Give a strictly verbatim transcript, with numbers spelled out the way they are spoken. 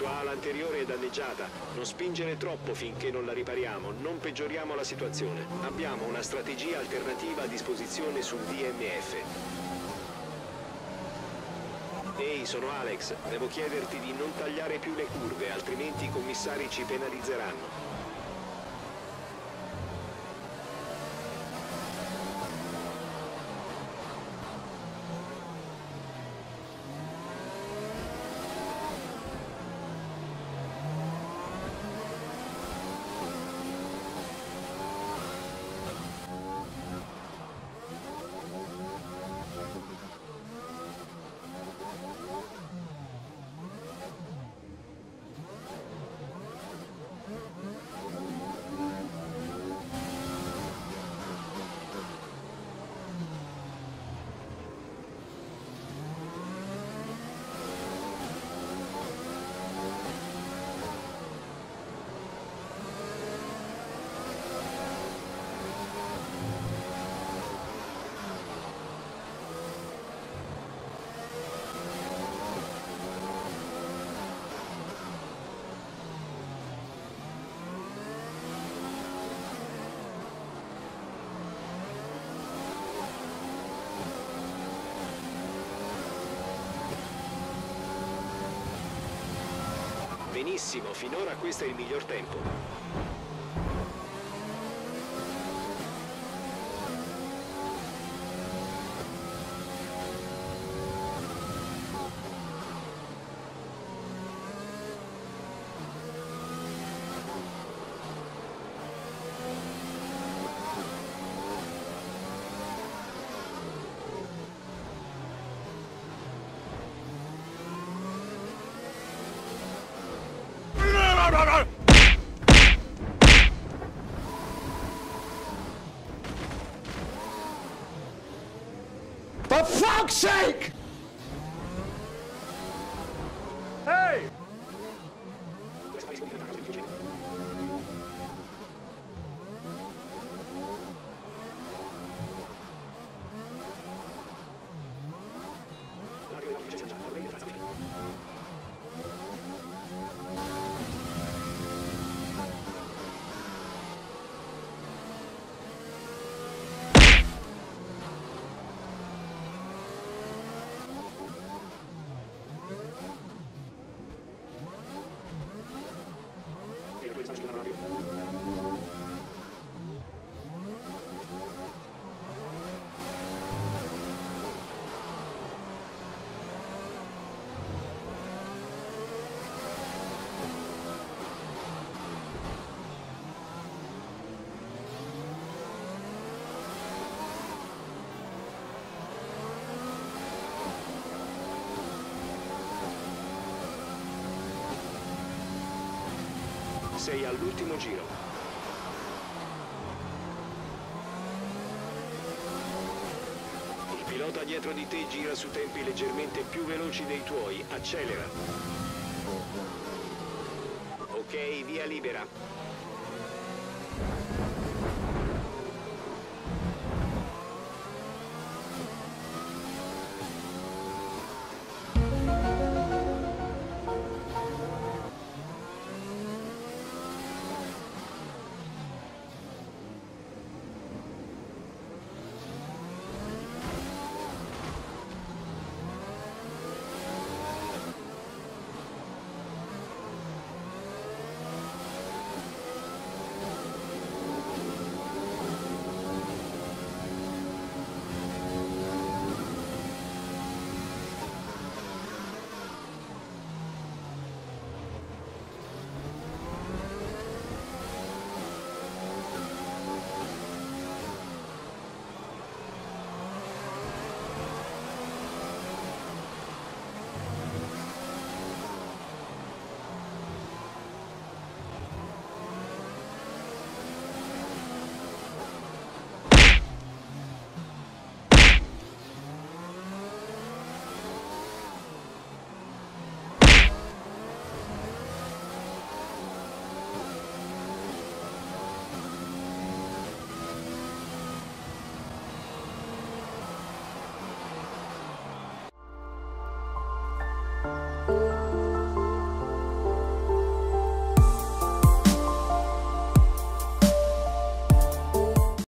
tua ala anteriore è danneggiata. Non spingere troppo finché non la ripariamo, non peggioriamo la situazione. Abbiamo una strategia alternativa a disposizione sul D M F. Ehi, sono Alex. Devo chiederti di non tagliare più le curve, altrimenti i commissari ci penalizzeranno. Benissimo, finora questo è il miglior tempo. For fuck's sake! Hey! Sei all'ultimo giro. Il pilota dietro di te gira su tempi leggermente più veloci dei tuoi. Accelera. Ok, via libera.